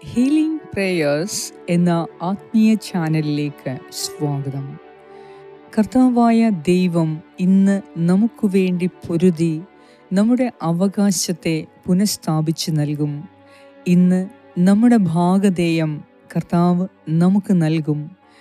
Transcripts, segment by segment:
Healing prayers എന്ന ആത്മീയ ചാനലിലേക്ക് സ്വാഗതം. കർത്താവായ ദൈവം ഇന്ന് നമുക്ക് വേണ്ടി പൊരുതി നമ്മുടെ അവകാശത്തെ പുനഃസ്ഥാപിച്ചു നൽകും. ഇന്ന് നമ്മുടെ ഭാഗധേയം കർത്താവ് നമുക്ക് നൽകും.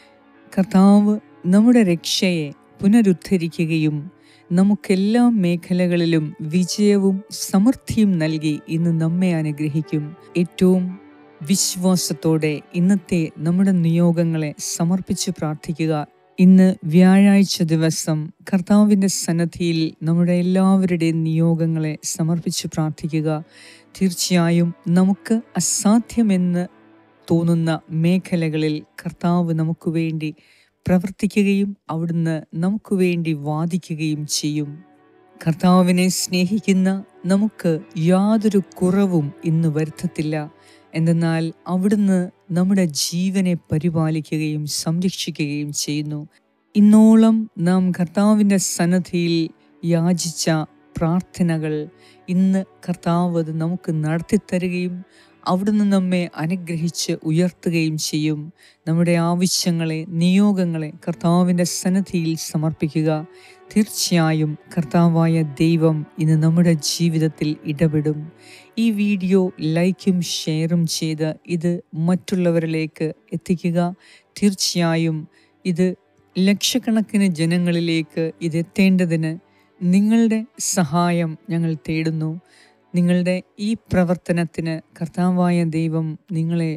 കർത്താവ് നമ്മുടെ രക്ഷയെ പുനരുദ്ധരിക്കുകയും നമുക്കെല്ലാ മേഖലകളിലും വിജയവും സമൃദ്ധിയും നൽകി ഇന്ന് നമ്മെ അനുഗ്രഹിക്കും. ഏറ്റവും വിശ്വാസത്തോടെ ഇന്നത്തെ നമ്മുടെ നിയോഗങ്ങളെ സമർപ്പിച്ച് പ്രാർത്ഥിക്കുക. ഇന്ന് വ്യാഴാഴ്ച ദിവസം കർത്താവിൻ്റെ സന്നിധിയിൽ നമ്മുടെ എല്ലാവരുടെയും നിയോഗങ്ങളെ സമർപ്പിച്ച് പ്രാർത്ഥിക്കുക. തീർച്ചയായും നമുക്ക് അസാധ്യമെന്ന് തോന്നുന്ന മേഖലകളിൽ കർത്താവ് നമുക്ക് വേണ്ടി പ്രവർത്തിക്കുകയും അവിടുന്ന് നമുക്ക് വേണ്ടി വാദിക്കുകയും ചെയ്യും. കർത്താവിനെ സ്നേഹിക്കുന്ന നമുക്ക് യാതൊരു കുറവും ഇന്ന് വരുത്തത്തില്ല. എന്തെന്നാൽ അവിടുന്ന് നമ്മുടെ ജീവനെ പരിപാലിക്കുകയും സംരക്ഷിക്കുകയും ചെയ്യുന്നു. ഇന്നോളം നാം കർത്താവിൻ്റെ സന്നിധിയിൽ യാചിച്ച പ്രാർത്ഥനകൾ ഇന്ന് കർത്താവ് അത് നമുക്ക് നടത്തിത്തരുകയും അവിടുന്ന് നമ്മെ അനുഗ്രഹിച്ച് ഉയർത്തുകയും ചെയ്യും. നമ്മുടെ ആവശ്യങ്ങളെ, നിയോഗങ്ങളെ കർത്താവിൻ്റെ സന്നിധിയിൽ സമർപ്പിക്കുക. തീർച്ചയായും കർത്താവായ ദൈവം ഇന്ന് നമ്മുടെ ജീവിതത്തിൽ ഇടപെടും. ഈ വീഡിയോ ലൈക്കും ഷെയറും ചെയ്ത് ഇത് മറ്റുള്ളവരിലേക്ക് എത്തിക്കുക. തീർച്ചയായും ഇത് ലക്ഷക്കണക്കിന് ജനങ്ങളിലേക്ക് ഇതെത്തേണ്ടതിന് നിങ്ങളുടെ സഹായം ഞങ്ങൾ തേടുന്നു. നിങ്ങളുടെ ഈ പ്രവർത്തനത്തിന് കർത്താവായ ദൈവം നിങ്ങളെ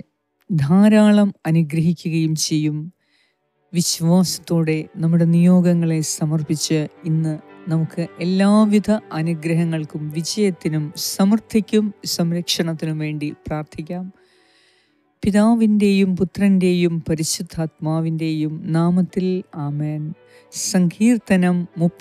ധാരാളം അനുഗ്രഹിക്കുകയും ചെയ്യും. വിശ്വാസത്തോടെ നമ്മുടെ നിയോഗങ്ങളെ സമർപ്പിച്ച് ഇന്ന് നമുക്ക് എല്ലാവിധ അനുഗ്രഹങ്ങൾക്കും വിജയത്തിനും സമൃദ്ധിക്കും സംരക്ഷണത്തിനും വേണ്ടി പ്രാർത്ഥിക്കാം. പിതാവിൻ്റെയും പുത്രൻ്റെയും പരിശുദ്ധാത്മാവിൻ്റെയും നാമത്തിൽ ആമേൻ. സങ്കീർത്തനം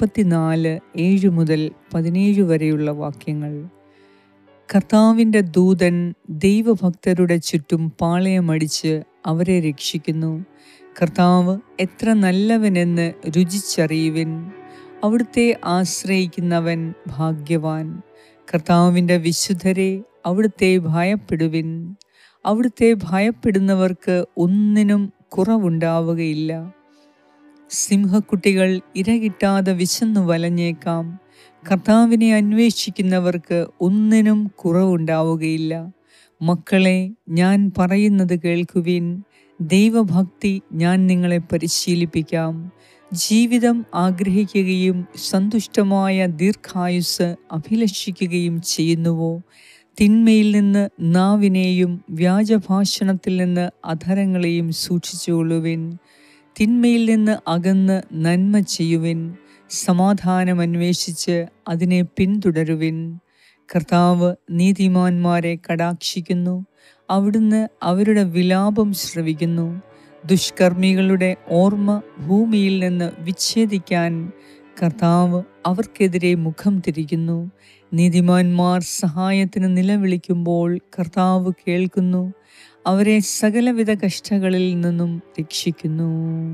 34:7 മുതൽ 17 വരെയുള്ള വാക്യങ്ങൾ. കർത്താവിൻ്റെ ദൂതൻ ദൈവഭക്തരുടെ ചുറ്റും പാളയമടിച്ച് അവരെ രക്ഷിക്കുന്നു. കർത്താവ് എത്ര നല്ലവനെന്ന് രുചിച്ചറിയുവിൻ. അവിടുത്തെ ആശ്രയിക്കുന്നവൻ ഭാഗ്യവാൻ. കർത്താവിൻ്റെ വിശുദ്ധരെ, അവിടുത്തെ ഭയപ്പെടുവിൻ. അവിടുത്തെ ഭയപ്പെടുന്നവർക്ക് ഒന്നിനും കുറവുണ്ടാവുകയില്ല. സിംഹക്കുട്ടികൾ ഇരകിട്ടാതെ വിശന്നു വലഞ്ഞേക്കാം. കർത്താവിനെ അന്വേഷിക്കുന്നവർക്ക് ഒന്നിനും കുറവുണ്ടാവുകയില്ല. മക്കളെ, ഞാൻ പറയുന്നത് കേൾക്കുവിൻ. ദൈവഭക്തി ഞാൻ നിങ്ങളെ പരിശീലിപ്പിക്കാം. ജീവിതം ആഗ്രഹിക്കുകയും സന്തുഷ്ടമായ ദീർഘായുസ് അഭിലഷിക്കുകയും ചെയ്യുന്നുവോ? തിന്മയിൽ നിന്ന് നാവിനെയും വ്യാജഭാഷണത്തിൽ നിന്ന് അധരങ്ങളെയും സൂക്ഷിച്ചുകൊള്ളുവിൻ. തിന്മയിൽ നിന്ന് അകന്ന് നന്മ ചെയ്യുവിൻ. സമാധാനം അന്വേഷിച്ച് അതിനെ പിന്തുടരുവിൻ. കർത്താവ് നീതിമാന്മാരെ കടാക്ഷിക്കുന്നു. അവിടുന്ന് അവരുടെ വിലാപം ശ്രവിക്കുന്നു. ദുഷ്കർമ്മികളുടെ ഓർമ്മ ഭൂമിയിൽ നിന്ന് വിച്ഛേദിക്കാൻ കർത്താവ് അവർക്കെതിരെ മുഖം തിരിക്കുന്നു. നീതിമാന്മാർ സഹായത്തിന് നിലവിളിക്കുമ്പോൾ കർത്താവ് കേൾക്കുന്നു. അവരെ സകലവിധ കഷ്ടങ്ങളിൽ നിന്നും രക്ഷിക്കുന്നു.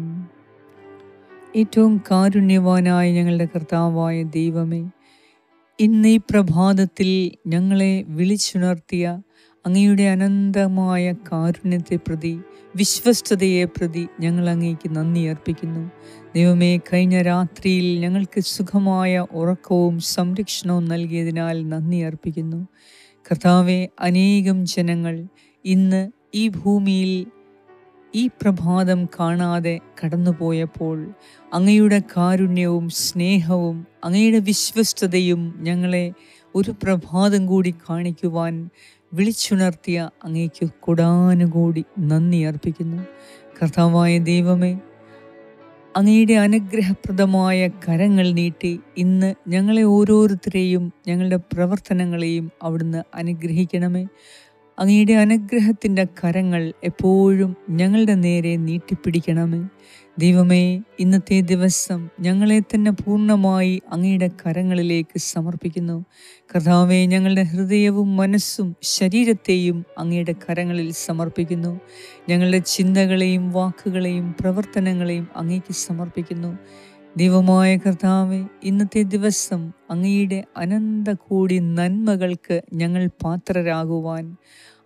ഏറ്റവും കാരുണ്യവാനായ ഞങ്ങളുടെ കർത്താവായ ദൈവമേ, ഇന്ന് ഈ പ്രഭാതത്തിൽ ഞങ്ങളെ വിളിച്ചുണർത്തിയ അങ്ങയുടെ അനന്തമായ കാരുണ്യത്തെ പ്രതി, വിശ്വസ്തതയെ പ്രതി ഞങ്ങൾ അങ്ങേക്ക് നന്ദി അർപ്പിക്കുന്നു. ദൈവമേ, കഴിഞ്ഞ രാത്രിയിൽ ഞങ്ങൾക്ക് സുഖമായ ഉറക്കവും സംരക്ഷണവും നൽകിയതിനാൽ നന്ദി അർപ്പിക്കുന്നു. കർത്താവെ, അനേകം ജനങ്ങൾ ഇന്ന് ഈ ഭൂമിയിൽ ഈ പ്രഭാതം കാണാതെ കടന്നുപോയപ്പോൾ അങ്ങയുടെ കാരുണ്യവും സ്നേഹവും അങ്ങയുടെ വിശ്വസ്തതയും ഞങ്ങളെ ഒരു പ്രഭാതം കൂടി കാണിക്കുവാൻ വിളിച്ചുണർത്തിയ അങ്ങേക്ക് കൊടാനുകൂടി നന്ദി അർപ്പിക്കുന്നു. കർത്താവായ ദൈവമേ, അങ്ങയുടെ അനുഗ്രഹപ്രദമായ കരങ്ങൾ നീട്ടി ഇന്ന് ഞങ്ങളെ ഓരോരുത്തരെയും ഞങ്ങളുടെ പ്രവർത്തനങ്ങളെയും അവിടുന്ന് അനുഗ്രഹിക്കണമേ. അങ്ങയുടെ അനുഗ്രഹത്തിൻ്റെ കരങ്ങൾ എപ്പോഴും ഞങ്ങളുടെ നേരെ നീട്ടിപ്പിടിക്കണമേ. ദൈവമേ, ഇന്നത്തെ ദിവസം ഞങ്ങളെ തന്നെ പൂർണ്ണമായി അങ്ങയുടെ കരങ്ങളിലേക്ക് സമർപ്പിക്കുന്നു. കർത്താവേ, ഞങ്ങളുടെ ഹൃദയവും മനസ്സും ശരീരത്തെയും അങ്ങയുടെ കരങ്ങളിൽ സമർപ്പിക്കുന്നു. ഞങ്ങളുടെ ചിന്തകളെയും വാക്കുകളെയും പ്രവർത്തനങ്ങളെയും അങ്ങേക്ക് സമർപ്പിക്കുന്നു. ദൈവമായ കർത്താവേ, ഇന്നത്തെ ദിവസം അങ്ങയുടെ അനന്ത കോടി നന്മകൾക്ക് ഞങ്ങൾ പാത്രരാകുവാൻ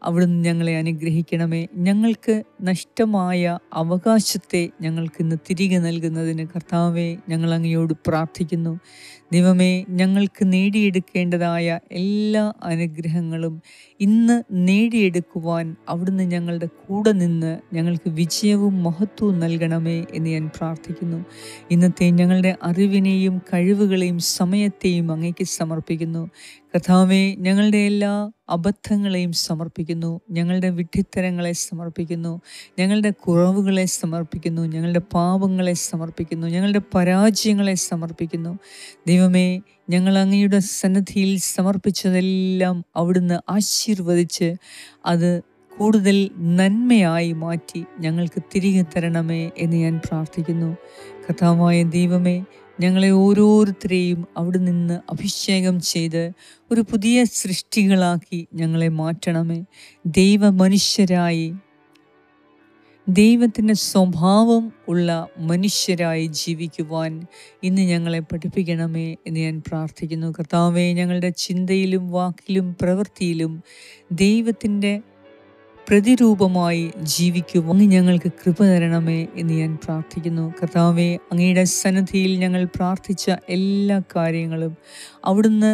അവിടുന്ന് ഞങ്ങളെ അനുഗ്രഹിക്കണമേ. ഞങ്ങൾക്ക് നഷ്ടമായ അവകാശത്തെ ഞങ്ങൾക്കിന്ന് തിരികെ നൽകുന്നതിന് കർത്താവെ, ഞങ്ങൾ അങ്ങയോട് പ്രാർത്ഥിക്കുന്നു. ദൈവമേ, ഞങ്ങൾക്ക് നേടിയെടുക്കേണ്ടതായ എല്ലാ അനുഗ്രഹങ്ങളും ഇന്ന് നേടിയെടുക്കുവാൻ അവിടുന്ന് ഞങ്ങളുടെ കൂടെ നിന്ന് ഞങ്ങൾക്ക് വിജയവും മഹത്വവും നൽകണമേ എന്ന് ഞാൻ പ്രാർത്ഥിക്കുന്നു. ഇന്നത്തെ ഞങ്ങളുടെ അറിവിനെയും കഴിവുകളെയും സമയത്തെയും അങ്ങേക്ക് സമർപ്പിക്കുന്നു. കർത്താവേ, ഞങ്ങളുടെ എല്ലാ അബദ്ധങ്ങളെയും സമർപ്പിക്കുന്നു, ഞങ്ങളുടെ വിഡ്ഢിത്തരങ്ങളെ സമർപ്പിക്കുന്നു, ഞങ്ങളുടെ കുറവുകളെ സമർപ്പിക്കുന്നു, ഞങ്ങളുടെ പാപങ്ങളെ സമർപ്പിക്കുന്നു, ഞങ്ങളുടെ പരാജയങ്ങളെ സമർപ്പിക്കുന്നു. ദൈവമേ, ഞങ്ങൾ അങ്ങയുടെ സന്നിധിയിൽ സമർപ്പിച്ചതെല്ലാം അവിടുന്ന് ആശീർവദിച്ച് അത് കൂടുതൽ നന്മയായി മാറ്റി ഞങ്ങൾക്ക് തിരികെ തരണമേ എന്ന് ഞാൻ പ്രാർത്ഥിക്കുന്നു. കർത്താവായ ദൈവമേ, ഞങ്ങളെ ഓരോരുത്തരെയും അവിടെ നിന്ന് അഭിഷേകം ചെയ്ത് ഒരു പുതിയ സൃഷ്ടികളാക്കി ഞങ്ങളെ മാറ്റണമേ. മനുഷ്യരായി ദൈവത്തിൻ്റെ സ്വഭാവം ഉള്ള മനുഷ്യരായി ജീവിക്കുവാൻ ഇന്ന് ഞങ്ങളെ പഠിപ്പിക്കണമേ എന്ന് ഞാൻ പ്രാർത്ഥിക്കുന്നു. കർത്താവേ, ഞങ്ങളുടെ ചിന്തയിലും വാക്കിലും പ്രവൃത്തിയിലും ദൈവത്തിൻ്റെ പ്രതിരൂപമായി ജീവിക്കും അങ്ങ് ഞങ്ങൾക്ക് കൃപ തരണമേ എന്ന് ഞാൻ പ്രാർത്ഥിക്കുന്നു. കർത്താവേ, അങ്ങയുടെ സന്നിധിയിൽ ഞങ്ങൾ പ്രാർത്ഥിച്ച എല്ലാ കാര്യങ്ങളും അവിടുന്ന്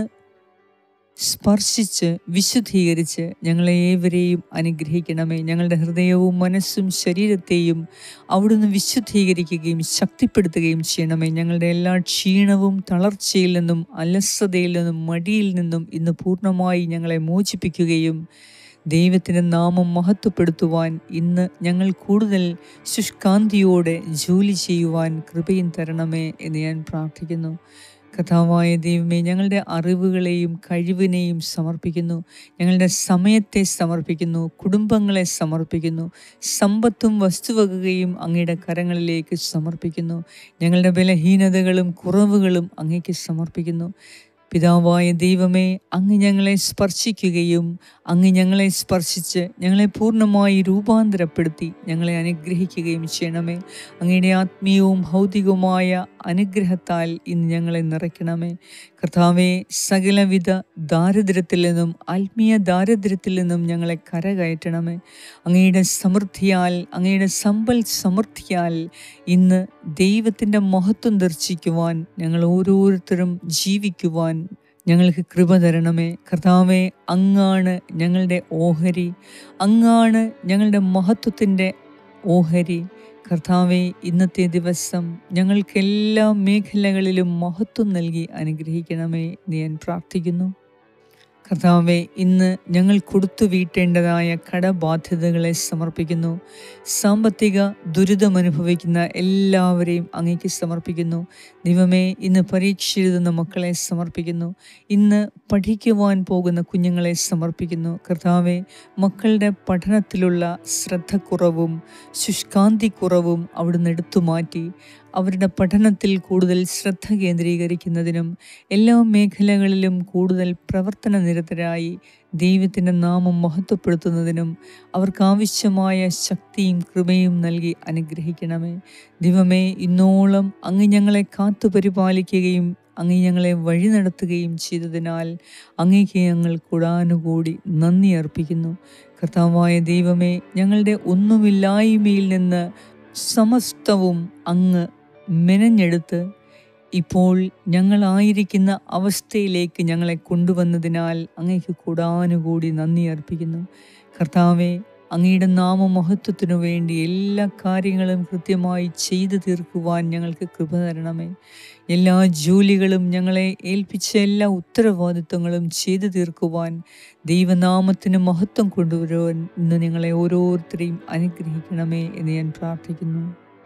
സ്പർശിച്ച് വിശുദ്ധീകരിച്ച് ഞങ്ങളെ ഏവരെയും അനുഗ്രഹിക്കണമേ. ഞങ്ങളുടെ ഹൃദയവും മനസ്സും ശരീരത്തെയും അവിടുന്ന് വിശുദ്ധീകരിക്കുകയും ശക്തിപ്പെടുത്തുകയും ചെയ്യണമേ. ഞങ്ങളുടെ എല്ലാ ക്ഷീണവും തളർച്ചയിൽ നിന്നും അലസതയിൽ നിന്നും മടിയിൽ നിന്നും ഇന്ന് പൂർണ്ണമായി ഞങ്ങളെ മോചിപ്പിക്കുകയും ദൈവത്തിൻ്റെ നാമം മഹത്വപ്പെടുത്തുവാൻ ഇന്ന് ഞങ്ങൾ കൂടുതൽ ശുഷ്കാന്തിയോടെ ജോലി ചെയ്യുവാൻ കൃപയും തരണമേ എന്ന് ഞാൻ പ്രാർത്ഥിക്കുന്നു. കർത്താവായ ദൈവമേ, ഞങ്ങളുടെ അറിവുകളെയും കഴിവിനെയും സമർപ്പിക്കുന്നു, ഞങ്ങളുടെ സമയത്തെ സമർപ്പിക്കുന്നു, കുടുംബങ്ങളെ സമർപ്പിക്കുന്നു, സമ്പത്തും വസ്തുവകയും അങ്ങയുടെ കരങ്ങളിലേക്ക് സമർപ്പിക്കുന്നു. ഞങ്ങളുടെ ബലഹീനതകളും കുറവുകളും അങ്ങേക്ക് സമർപ്പിക്കുന്നു. പിതാവായ ദൈവമേ, അങ്ങ് ഞങ്ങളെ സ്പർശിക്കുകയും അങ്ങ് ഞങ്ങളെ സ്പർശിച്ച് ഞങ്ങളെ പൂർണ്ണമായി രൂപാന്തരപ്പെടുത്തി ഞങ്ങളെ അനുഗ്രഹിക്കുകയും ചെയ്യണമേ. അങ്ങയുടെ ആത്മീയവും ഭൗതികവുമായ അനുഗ്രഹത്താൽ ഇന്ന് ഞങ്ങളെ നിറയ്ക്കണമേ. കർത്താവേ, സകലവിധ ദാരിദ്ര്യത്തിൽ നിന്നും ആത്മീയ ദാരിദ്ര്യത്തിൽ നിന്നും ഞങ്ങളെ കരകയറ്റണമേ. അങ്ങയുടെ സമൃദ്ധിയാൽ, അങ്ങയുടെ സമ്പൽ സമൃദ്ധിയാൽ ഇന്ന് ദൈവത്തിൻ്റെ മഹത്വം ദർശിക്കുവാൻ ഞങ്ങൾ ഓരോരുത്തരും ജീവിക്കുവാൻ ഞങ്ങൾക്ക് കൃപ തരണമേ. കർത്താവേ, അങ്ങാണ് ഞങ്ങളുടെ ഓഹരി, അങ്ങാണ് ഞങ്ങളുടെ മഹത്വത്തിൻ്റെ ഓഹരി. കർത്താവേ, ഇന്നത്തെ ദിവസം ഞങ്ങൾക്ക് എല്ലാ മേഖലകളിലും മഹത്വം നൽകി അനുഗ്രഹിക്കണമേ എന്ന് ഞാൻ പ്രാർത്ഥിക്കുന്നു. കർത്താവേ, ഇന്ന് ഞങ്ങൾ കൊടുത്തു വീട്ടേണ്ടതായ കടബാധ്യതകളെ സമർപ്പിക്കുന്നു. സാമ്പത്തിക ദുരിതമനുഭവിക്കുന്ന എല്ലാവരെയും അങ്ങേക്ക് സമർപ്പിക്കുന്നു. ദൈവമേ, ഇന്ന് പരീക്ഷ എഴുതുന്ന മക്കളെ സമർപ്പിക്കുന്നു. ഇന്ന് പഠിക്കുവാൻ പോകുന്ന കുഞ്ഞുങ്ങളെ സമർപ്പിക്കുന്നു. കർത്താവേ, മക്കളുടെ പഠനത്തിലുള്ള ശ്രദ്ധക്കുറവും ശുഷ്കാന്തിക്കുറവും അവിടുന്ന് എടുത്തു മാറ്റി അവരുടെ പഠനത്തിൽ കൂടുതൽ ശ്രദ്ധ കേന്ദ്രീകരിക്കുന്നതിനും എല്ലാ മേഖലകളിലും കൂടുതൽ പ്രവർത്തന നിരതരായി ദൈവത്തിൻ്റെ നാമം മഹത്വപ്പെടുത്തുന്നതിനും അവർക്കാവശ്യമായ ശക്തിയും കൃപയും നൽകി അനുഗ്രഹിക്കണമേ. ദൈവമേ, ഇന്നോളം അങ്ങ് ഞങ്ങളെ കാത്തുപരിപാലിക്കുകയും അങ്ങ് ഞങ്ങളെ വഴി നടത്തുകയും ചെയ്തതിനാൽ അങ്ങേക്ക് ഞങ്ങൾ കൂടാനുകൂടി നന്ദി അർപ്പിക്കുന്നു. കർത്താവായ ദൈവമേ, ഞങ്ങളുടെ ഒന്നുമില്ലായ്മയിൽ നിന്ന് സമസ്തവും അങ്ങ് മെനഞ്ഞെടുത്ത് ഇപ്പോൾ ഞങ്ങളായിരിക്കുന്ന അവസ്ഥയിലേക്ക് ഞങ്ങളെ കൊണ്ടുവന്നതിനാൽ അങ്ങേക്ക് കൂടാനുകൂടി നന്ദി അർപ്പിക്കുന്നു. കർത്താവെ, അങ്ങയുടെ നാമമഹത്വത്തിനു വേണ്ടി എല്ലാ കാര്യങ്ങളും കൃത്യമായി ചെയ്തു തീർക്കുവാൻ ഞങ്ങൾക്ക് കൃപ തരണമേ. എല്ലാ ജോലികളും ഞങ്ങളെ ഏൽപ്പിച്ച എല്ലാ ഉത്തരവാദിത്വങ്ങളും ചെയ്തു തീർക്കുവാൻ ദൈവനാമത്തിന് മഹത്വം കൊണ്ടുവരുവാൻ ഇന്ന് ഞങ്ങളെ ഓരോരുത്തരെയും അനുഗ്രഹിക്കണമേ എന്ന് ഞാൻ പ്രാർത്ഥിക്കുന്നു.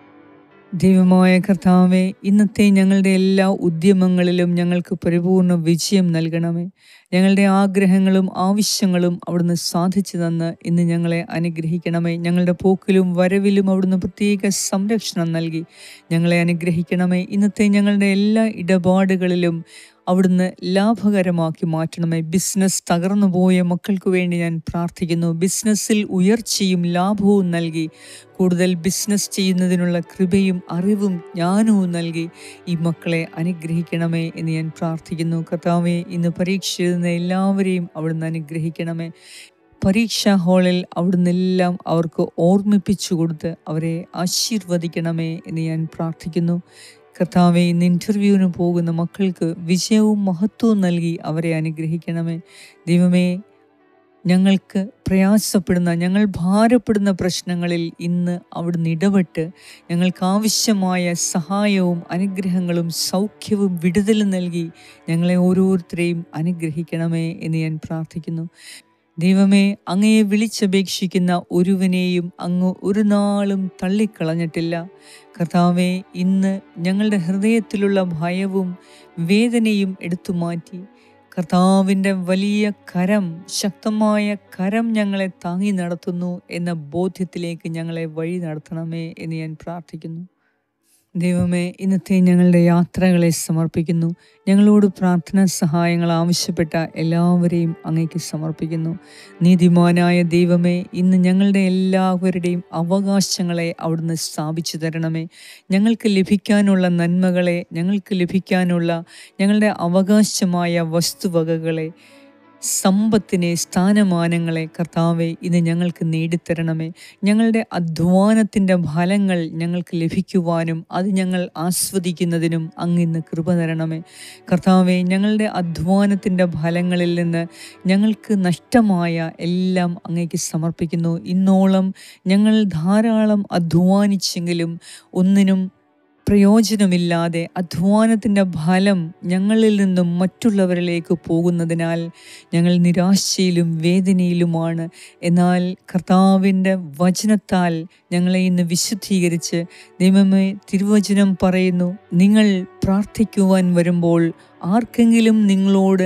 ദൈവമായ കർത്താവേ, ഇന്നത്തെ ഞങ്ങളുടെ എല്ലാ ഉദ്യമങ്ങളിലും ഞങ്ങൾക്ക് പരിപൂർണ്ണ വിജയം നൽകണമേ. ഞങ്ങളുടെ ആഗ്രഹങ്ങളും ആവശ്യങ്ങളും അവിടുന്ന് സാധിച്ചു തന്ന് ഇന്ന് ഞങ്ങളെ അനുഗ്രഹിക്കണമേ. ഞങ്ങളുടെ പോക്കിലും വരവിലും അവിടുന്ന് പ്രത്യേക സംരക്ഷണം നൽകി ഞങ്ങളെ അനുഗ്രഹിക്കണമേ. ഇന്നത്തെ ഞങ്ങളുടെ എല്ലാ ഇടപാടുകളിലും അവിടുന്ന് ലാഭകരമാക്കി മാറ്റണമേ. ബിസിനസ് തകർന്നു പോയ മക്കൾക്ക് വേണ്ടി ഞാൻ പ്രാർത്ഥിക്കുന്നു. ബിസിനസ്സിൽ ഉയർച്ചയും ലാഭവും നൽകി കൂടുതൽ ബിസിനസ് ചെയ്യുന്നതിനുള്ള കൃപയും അറിവും ജ്ഞാനവും നൽകി ഈ മക്കളെ അനുഗ്രഹിക്കണമേ എന്ന് ഞാൻ പ്രാർത്ഥിക്കുന്നു. കർത്താവേ, ഇന്ന് പരീക്ഷ എഴുതുന്ന എല്ലാവരെയും അവിടുന്ന് അനുഗ്രഹിക്കണമേ. പരീക്ഷാ ഹാളിൽ അവിടുന്ന് എല്ലാം അവർക്ക് ഓർമ്മിപ്പിച്ചു കൊടുത്ത് അവരെ ആശീർവദിക്കണമേ എന്ന് ഞാൻ പ്രാർത്ഥിക്കുന്നു. കർത്താവെ, ഇന്ന് ഇൻ്റർവ്യൂവിന് പോകുന്ന മക്കൾക്ക് വിജയവും മഹത്വവും നൽകി അവരെ അനുഗ്രഹിക്കണമേ. ദൈവമേ, ഞങ്ങൾക്ക് പ്രയാസപ്പെടുന്ന, ഞങ്ങൾ ഭാരപ്പെടുന്ന പ്രശ്നങ്ങളിൽ ഇന്ന് അവിടുന്ന് ഇടപെട്ട് ഞങ്ങൾക്ക് ആവശ്യമായ സഹായവും അനുഗ്രഹങ്ങളും സൗഖ്യവും വിടുതലും നൽകി ഞങ്ങളെ ഓരോരുത്തരെയും അനുഗ്രഹിക്കണമേ എന്ന് ഞാൻ പ്രാർത്ഥിക്കുന്നു. ദൈവമേ, അങ്ങയെ വിളിച്ചപേക്ഷിക്കുന്ന ഒരുവനെയും അങ്ങ് ഒരു നാളും തള്ളിക്കളഞ്ഞിട്ടില്ല. കർത്താവെ, ഇന്ന് ഞങ്ങളുടെ ഹൃദയത്തിലുള്ള ഭയവും വേദനയും എടുത്തു മാറ്റി കർത്താവിൻ്റെ വലിയ കരം, ശക്തമായ കരം ഞങ്ങളെ താങ്ങി നടത്തുന്നു എന്ന ബോധ്യത്തിലേക്ക് ഞങ്ങളെ വഴി നടത്തണമേ എന്ന് ഞാൻ പ്രാർത്ഥിക്കുന്നു. ദൈവമേ, ഇന്നത്തെ ഞങ്ങളുടെ യാത്രകളെ സമർപ്പിക്കുന്നു. ഞങ്ങളോട് പ്രാർത്ഥനാ സഹായങ്ങൾ ആവശ്യപ്പെട്ട എല്ലാവരെയും അങ്ങേക്ക് സമർപ്പിക്കുന്നു. നീതിമാനായ ദൈവമേ, ഇന്ന് ഞങ്ങളുടെ എല്ലാവരുടെയും അവകാശങ്ങളെ അവിടുന്ന് സ്ഥാപിച്ചു തരണമേ. ഞങ്ങൾക്ക് ലഭിക്കാനുള്ള നന്മകളെ, ഞങ്ങൾക്ക് ലഭിക്കാനുള്ള ഞങ്ങളുടെ അവകാശമായ വസ്തുവകകളെ, സമ്പത്തിനെ, സ്ഥാനമാനങ്ങളെ കർത്താവെ ഇന്ന് ഞങ്ങൾക്ക് നേടിത്തരണമേ. ഞങ്ങളുടെ അധ്വാനത്തിൻ്റെ ഫലങ്ങൾ ഞങ്ങൾക്ക് ലഭിക്കുവാനും അത് ഞങ്ങൾ ആസ്വദിക്കുന്നതിനും അങ്ങിന്ന് കൃപ തരണമേ. കർത്താവെ, ഞങ്ങളുടെ അധ്വാനത്തിൻ്റെ ഫലങ്ങളിൽ നിന്ന് ഞങ്ങൾക്ക് നഷ്ടമായ എല്ലാം അങ്ങേക്ക് സമർപ്പിക്കുന്നു. ഇന്നോളം ഞങ്ങൾ ധാരാളം അധ്വാനിച്ചെങ്കിലും ഒന്നിനും പ്രയോജനമില്ലാതെ അധ്വാനത്തിൻ്റെ ഫലം ഞങ്ങളിൽ നിന്നും മറ്റുള്ളവരിലേക്ക് പോകുന്നതിനാൽ ഞങ്ങൾ നിരാശയിലും വേദനയിലുമാണ്. എന്നാൽ കർത്താവിൻ്റെ വചനത്താൽ ഞങ്ങളെ ഇന്ന് വിശുദ്ധീകരിച്ച്, ദൈവമേ, തിരുവചനം പറയുന്നു, നിങ്ങൾ പ്രാർത്ഥിക്കുവാൻ വരുമ്പോൾ ആർക്കെങ്കിലും നിങ്ങളോട്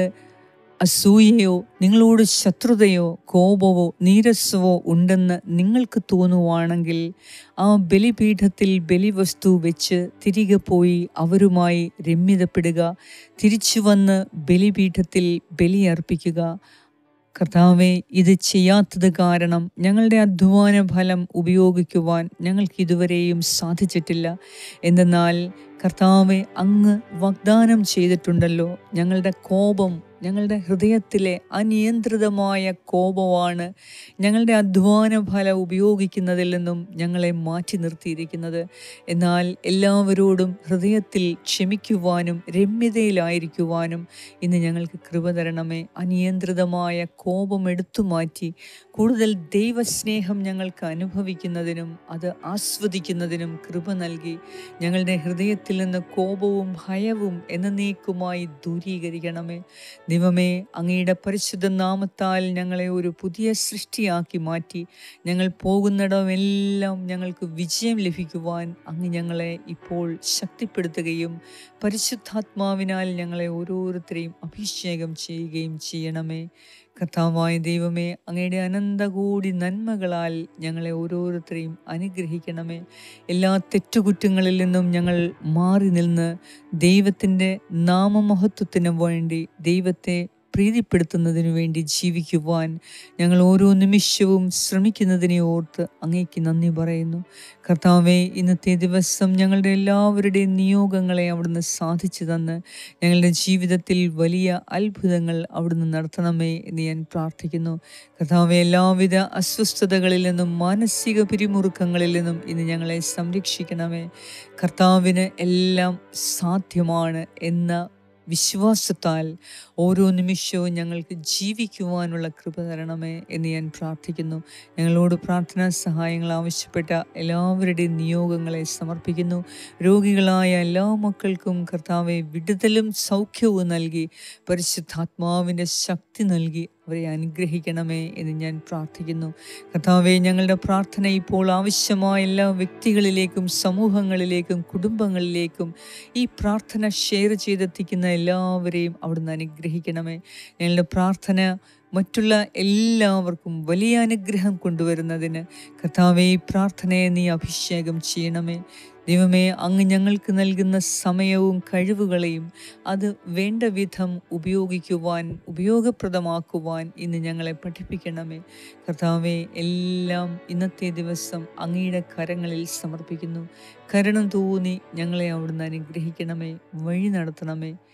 അസൂയയോ നിങ്ങളോട് ശത്രുതയോ കോപമോ നീരസവോ ഉണ്ടെന്ന് നിങ്ങൾക്ക് തോന്നുവാണെങ്കിൽ ആ ബലിപീഠത്തിൽ ബലിവസ്തു വെച്ച് തിരികെ പോയി അവരുമായി രമ്യതപ്പെടുക. തിരിച്ചു വന്ന് ബലിപീഠത്തിൽ ബലിയർപ്പിക്കുക. കർത്താവെ, ഇത് ചെയ്യാത്തത് കാരണം ഞങ്ങളുടെ അധ്വാന ഫലം ഉപയോഗിക്കുവാൻ ഞങ്ങൾക്ക് ഇതുവരെയും സാധിച്ചിട്ടില്ല. എന്തെന്നാൽ കർത്താവെ, അങ്ങ് വാഗ്ദാനം ചെയ്തിട്ടുണ്ടല്ലോ, ഞങ്ങളുടെ കോപം, ഞങ്ങളുടെ ഹൃദയത്തിലെ അനിയന്ത്രിതമായ കോപമാണ് ഞങ്ങളുടെ അധ്വാന ഫലം ഉപയോഗിക്കുന്നതിൽ നിന്നും ഞങ്ങളെ മാറ്റി നിർത്തിയിരിക്കുന്നത്. എന്നാൽ എല്ലാവരോടും ഹൃദയത്തിൽ ക്ഷമിക്കുവാനും രമ്യതയിലായിരിക്കുവാനും ഇന്ന് ഞങ്ങൾക്ക് കൃപ തരണമേ. അനിയന്ത്രിതമായ കോപം എടുത്തു മാറ്റി കൂടുതൽ ദൈവസ്നേഹം ഞങ്ങൾക്ക് അനുഭവിക്കുന്നതിനും അത് ആസ്വദിക്കുന്നതിനും കൃപ നൽകി ഞങ്ങളുടെ ഹൃദയത്തിൽ നിന്ന് കോപവും ഭയവും എന്നേക്കുമായി ദൂരീകരിക്കണമേ. ദൈവമേ, അങ്ങയുടെ പരിശുദ്ധ നാമത്താൽ ഞങ്ങളെ ഒരു പുതിയ സൃഷ്ടിയാക്കി മാറ്റി ഞങ്ങൾ പോകുന്നിടമെല്ലാം ഞങ്ങൾക്ക് വിജയം ലഭിക്കുവാൻ അങ്ങ് ഞങ്ങളെ ഇപ്പോൾ ശക്തിപ്പെടുത്തുകയും പരിശുദ്ധാത്മാവിനാൽ ഞങ്ങളെ ഓരോരുത്തരെയും അഭിഷേകം ചെയ്യുകയും ചെയ്യണമേ. കർത്താവായ ദൈവമേ, അങ്ങയുടെ അനന്തകൂടി നന്മകളാൽ ഞങ്ങളെ ഓരോരുത്തരെയും അനുഗ്രഹിക്കണമേ. എല്ലാ തെറ്റുകുറ്റങ്ങളിൽ നിന്നും ഞങ്ങൾ മാറി നിന്ന് ദൈവത്തിൻ്റെ നാമമഹത്വത്തിന് വേണ്ടി, ദൈവത്തെ പ്രീതിപ്പെടുത്തുന്നതിനു വേണ്ടി ജീവിക്കുവാൻ ഞങ്ങൾ ഓരോ നിമിഷവും ശ്രമിക്കുന്നതിനെ ഓർത്ത് അങ്ങേക്ക് നന്ദി പറയുന്നു. കർത്താവെ, ഇന്നത്തെ ദിവസം ഞങ്ങളുടെ എല്ലാവരുടെയും നിയോഗങ്ങളെ അവിടുന്ന് സാധിച്ചു തന്ന് ഞങ്ങളുടെ ജീവിതത്തിൽ വലിയ അത്ഭുതങ്ങൾ അവിടുന്ന് നടത്തണമേ എന്ന് ഞാൻ പ്രാർത്ഥിക്കുന്നു. കർത്താവെ, എല്ലാവിധ അസ്വസ്ഥതകളിൽ നിന്നും മാനസിക പിരിമുറുക്കങ്ങളിൽ നിന്നും ഇന്ന് ഞങ്ങളെ സംരക്ഷിക്കണമേ. കർത്താവിന് എല്ലാം സാധ്യമാണ് എന്ന വിശ്വാസത്താൽ ഓരോ നിമിഷവും ഞങ്ങൾക്ക് ജീവിക്കുവാനുള്ള കൃപ തരണമേ എന്ന് ഞാൻ പ്രാർത്ഥിക്കുന്നു. ഞങ്ങളോട് പ്രാർത്ഥനാ സഹായങ്ങൾ ആവശ്യപ്പെട്ട എല്ലാവരുടെയും നിയോഗങ്ങളെ സമർപ്പിക്കുന്നു. രോഗികളായ എല്ലാ മക്കൾക്കും കർത്താവെ വിടുതലും സൗഖ്യവും നൽകി പരിശുദ്ധാത്മാവിൻ്റെ ശക്തി നൽകി അവരെ അനുഗ്രഹിക്കണമേ എന്ന് ഞാൻ പ്രാർത്ഥിക്കുന്നു. കർത്താവെ, ഞങ്ങളുടെ പ്രാർത്ഥന ഇപ്പോൾ ആവശ്യമായ എല്ലാ വ്യക്തികളിലേക്കും സമൂഹങ്ങളിലേക്കും കുടുംബങ്ങളിലേക്കും ഈ പ്രാർത്ഥന ഷെയർ ചെയ്തെത്തിക്കുന്ന എല്ലാവരെയും അവിടുന്ന് അനുഗ്രഹിക്കണമേ. ഞങ്ങളുടെ പ്രാർത്ഥന മറ്റുള്ള എല്ലാവർക്കും വലിയ അനുഗ്രഹം കൊണ്ടുവരുന്നതിന് കർത്താവെ, ഈ പ്രാർത്ഥനയെ നീ അഭിഷേകം ചെയ്യണമേ. ദൈവമേ, അങ്ങ് ഞങ്ങൾക്ക് നൽകുന്ന സമയവും കഴിവുകളെയും അത് വേണ്ട വിധം ഉപയോഗിക്കുവാൻ, ഉപയോഗപ്രദമാക്കുവാൻ ഇന്ന് ഞങ്ങളെ പഠിപ്പിക്കണമേ. കർത്താവെ, എല്ലാം ഇന്നത്തെ ദിവസം അങ്ങയുടെ കരങ്ങളിൽ സമർപ്പിക്കുന്നു. കരുണ തോന്നി ഞങ്ങളെ അവിടുന്ന് അനുഗ്രഹിക്കണമേ, വഴി നടത്തണമേ.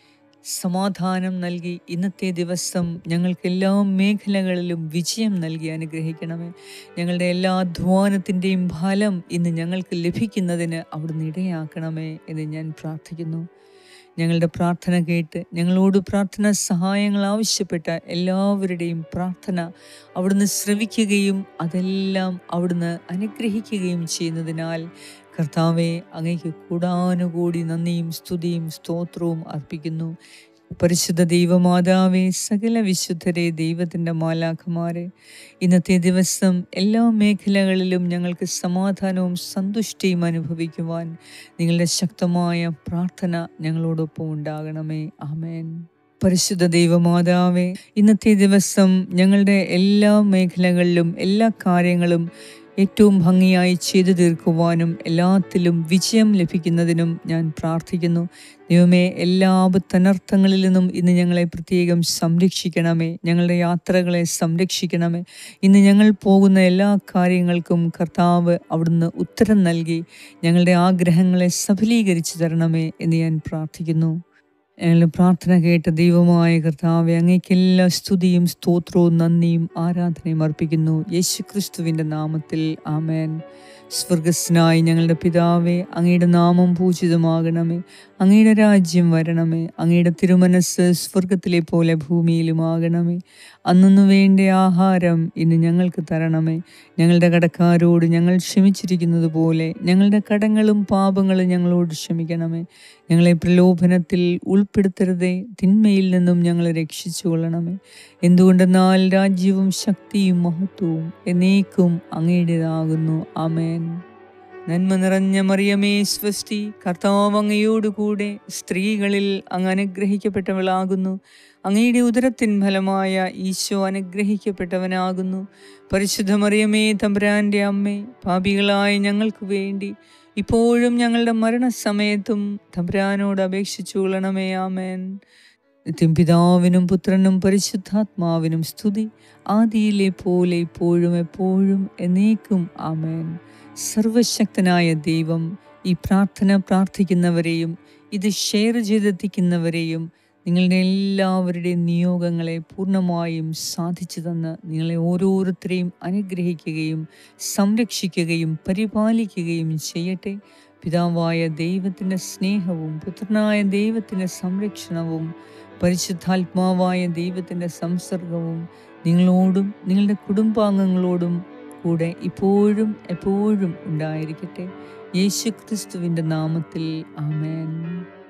സമാധാനം നൽകി ഇന്നത്തെ ദിവസം ഞങ്ങൾക്ക് എല്ലാ മേഖലകളിലും വിജയം നൽകി അനുഗ്രഹിക്കണമേ. ഞങ്ങളുടെ എല്ലാ അധ്വാനത്തിൻ്റെയും ഫലം ഇന്ന് ഞങ്ങൾക്ക് ലഭിക്കുന്നതിന് അവിടുന്ന് ഇടയാക്കണമേ എന്ന് ഞാൻ പ്രാർത്ഥിക്കുന്നു. ഞങ്ങളുടെ പ്രാർത്ഥന കേട്ട് ഞങ്ങളോട് പ്രാർത്ഥന സഹായങ്ങൾ ആവശ്യപ്പെട്ട എല്ലാവരുടെയും പ്രാർത്ഥന അവിടുന്ന് ശ്രവിക്കുകയും അതെല്ലാം അവിടുന്ന് അനുഗ്രഹിക്കുകയും ചെയ്യുന്നതിനാൽ കർത്താവെ, അങ്ങേക്ക് കൂടാനുകൂടി നന്ദിയും സ്തുതിയും സ്തോത്രവും അർപ്പിക്കുന്നു. പരിശുദ്ധ ദൈവമാതാവേ, സകല വിശുദ്ധരെ, ദൈവത്തിൻ്റെ മാലാഖമാരെ, ഇന്നത്തെ ദിവസം എല്ലാ മേഖലകളിലും ഞങ്ങൾക്ക് സമാധാനവും സന്തുഷ്ടിയും അനുഭവിക്കുവാൻ നിങ്ങളുടെ ശക്തമായ പ്രാർത്ഥന ഞങ്ങളോടൊപ്പം ഉണ്ടാകണമേ. ആമേൻ. പരിശുദ്ധ ദൈവമാതാവേ, ഇന്നത്തെ ദിവസം ഞങ്ങളുടെ എല്ലാ മേഖലകളിലും എല്ലാ കാര്യങ്ങളും ഏറ്റവും ഭംഗിയായി ചെയ്തു തീർക്കുവാനും എല്ലാത്തിലും വിജയം ലഭിക്കുന്നതിനും ഞാൻ പ്രാർത്ഥിക്കുന്നു. ദൈവമേ, എല്ലാ ആപത്തനർത്ഥങ്ങളിൽ നിന്നും ഇന്ന് ഞങ്ങളെ പ്രത്യേകം സംരക്ഷിക്കണമേ. ഞങ്ങളുടെ യാത്രകളെ സംരക്ഷിക്കണമേ. ഇന്ന് ഞങ്ങൾ പോകുന്ന എല്ലാ കാര്യങ്ങൾക്കും കർത്താവ് അവിടുന്ന് ഉത്തരം നൽകി ഞങ്ങളുടെ ആഗ്രഹങ്ങളെ സഫലീകരിച്ചു തരണമേ എന്ന് ഞാൻ പ്രാർത്ഥിക്കുന്നു. ഞങ്ങളുടെ പ്രാർത്ഥന കേട്ട ദൈവമായ കർത്താവെ, അങ്ങേക്കെല്ലാ സ്തുതിയും സ്തോത്രവും നന്ദിയും ആരാധനയും അർപ്പിക്കുന്നു യേശുക്രിസ്തുവിൻ്റെ നാമത്തിൽ. ആമേൻ. സ്വർഗസ്നായി ഞങ്ങളുടെ പിതാവേ, അങ്ങയുടെ നാമം പൂജിതമാകണമേ. അങ്ങയുടെ രാജ്യം വരണമേ. അങ്ങയുടെ തിരുമനസ് സ്വർഗത്തിലെ പോലെ ഭൂമിയിലുമാകണമേ. അന്നു വേണ്ട ആഹാരം ഇന്ന് ഞങ്ങൾക്ക് തരണമേ. ഞങ്ങളുടെ കടക്കാരോട് ഞങ്ങൾ ക്ഷമിച്ചിരിക്കുന്നത് പോലെ ഞങ്ങളുടെ കടങ്ങളും പാപങ്ങളും ഞങ്ങളോട് ക്ഷമിക്കണമേ. ഞങ്ങളെ പ്രലോഭനത്തിൽ ഉൾപ്പെടുത്തരുതേ, തിന്മയിൽ നിന്നും ഞങ്ങളെ രക്ഷിച്ചു കൊള്ളണമേ. എന്തുകൊണ്ടെന്നാൽ രാജ്യവും ശക്തിയും മഹത്വവും എന്നേക്കും അങ്ങയുടേതാകുന്നു. ആമേൻ. നന്മ നിറഞ്ഞ മറിയമേ, സ്വസ്തി, കർത്താവ് അങ്ങയോടുകൂടെ സ്ത്രീകളിൽ അങ്ങ് അനുഗ്രഹിക്കപ്പെട്ടവളാകുന്നു. അങ്ങയുടെ ഉദരത്തിൻ ഫലമായ ഈശോ അനുഗ്രഹിക്കപ്പെട്ടവനാകുന്നു. പരിശുദ്ധ മറിയമേ, തമ്പുരാൻ്റെ അമ്മേ, പാപികളായ ഞങ്ങൾക്ക് വേണ്ടി ഇപ്പോഴും ഞങ്ങളുടെ മരണസമയത്തും തമ്പുരാനോട് അപേക്ഷിച്ചു കൊള്ളണമേ. ആമേൻ. നിത്യം പിതാവിനും പുത്രനും പരിശുദ്ധാത്മാവിനും സ്തുതി, ആദിയിലെ പോലെ ഇപ്പോഴും എപ്പോഴും എന്നേക്കും. ആമേൻ. സർവശക്തനായ ദൈവം ഈ പ്രാർത്ഥന പ്രാർത്ഥിക്കുന്നവരെയും ഇത് ഷെയർ ചെയ്തെത്തിക്കുന്നവരെയും നിങ്ങളുടെ എല്ലാവരുടെയും നിയോഗങ്ങളെ പൂർണ്ണമായും സാധിച്ചു തന്ന് നിങ്ങളെ ഓരോരുത്തരെയും അനുഗ്രഹിക്കുകയും സംരക്ഷിക്കുകയും പരിപാലിക്കുകയും ചെയ്യട്ടെ. പിതാവായ ദൈവത്തിൻ്റെ സ്നേഹവും പുത്രനായ ദൈവത്തിൻ്റെ സംരക്ഷണവും പരിശുദ്ധാത്മാവായ ദൈവത്തിൻ്റെ സംസർഗവും നിങ്ങളോടും നിങ്ങളുടെ കുടുംബാംഗങ്ങളോടും കൂടെ ഇപ്പോഴും എപ്പോഴും ഉണ്ടായിരിക്കട്ടെ. യേശുക്രിസ്തുവിൻ്റെ നാമത്തിൽ. ആമേൻ.